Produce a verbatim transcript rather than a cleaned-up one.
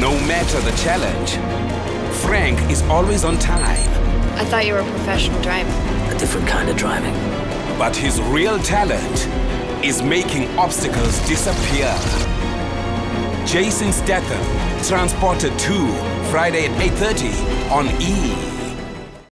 No matter the challenge, Frank is always on time. I thought you were a professional driver. A different kind of driving. But his real talent is making obstacles disappear. Jason Statham, Transporter two, Friday at eight thirty on E!